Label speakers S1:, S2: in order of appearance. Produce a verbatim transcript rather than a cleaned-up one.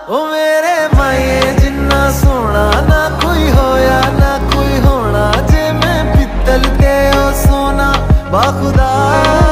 S1: ओ मेरे माए जिन्ना सोना ना कोई होया ना कोई होना, जे मैं पित्तल ते ओ सोना बाखुदा।